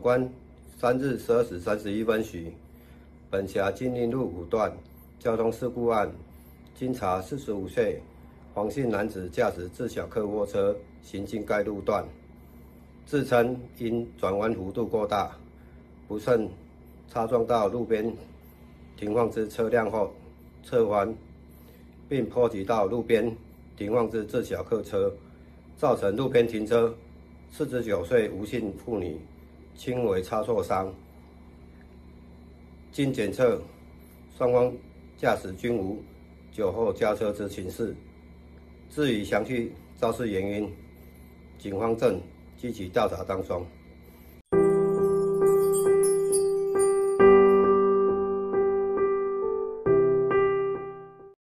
关3日12时31分许，本辖金陵路5段交通事故案，经查45岁黄姓男子驾驶自小客货车行经该路段，自称因转弯幅度过大，不慎擦撞到路边停放之车辆后侧翻，并波及到路边停放之自小客车，造成路边停车49岁吴姓妇女轻微擦挫伤。经检测，双方驾驶均无酒后驾车之情事。至于详细肇事原因，警方正积极调查当中。